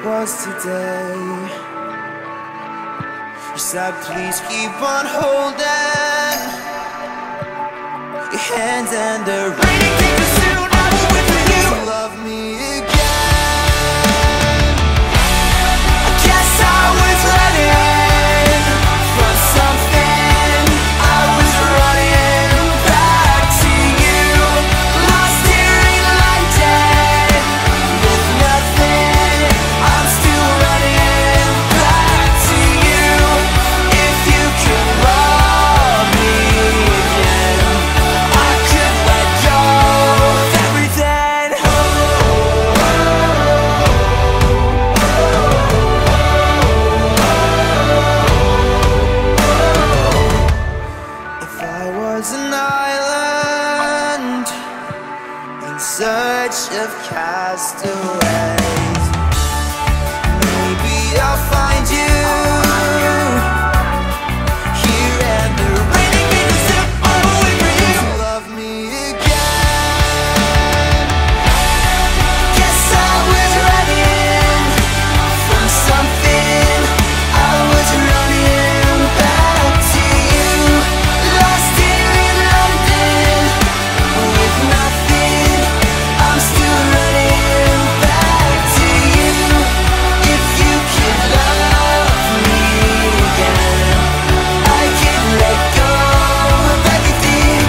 was today. You said please keep on holding your hands, and the rain came too soon. I will wait for you to love me again. I guess I was running from something. I was running back to you, lost here in London with nothing. I'm still running back to you. If you could love me again, I could let go of everything. If I was an island in search of castaways, maybe I'll find you here, and the raining me to zip. I'm waiting for you to love me again. Guess I was running from something. I was running back to you, lost here in London with nothing. I'm still running back to you. If you could love me again, I can let go of everything.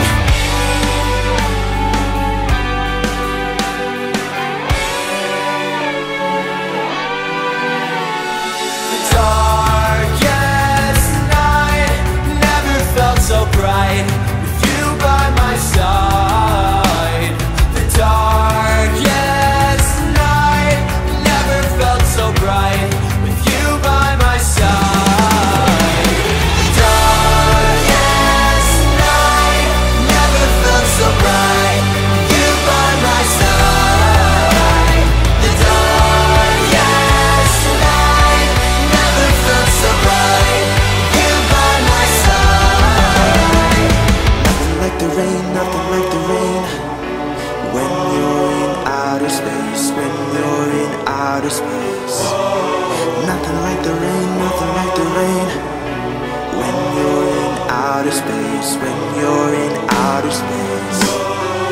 The darkest night never felt so bright with you by my side. The darkest night never felt so bright with you by my side. The darkest night never felt so bright with you by my side. The darkest night never felt so bright with you by my side. Nothing like the rain, nothing like the rain. When you're in outer space, when you're in outer space. Nothing like the rain, nothing like the rain. When you're in outer space, when you're in outer space.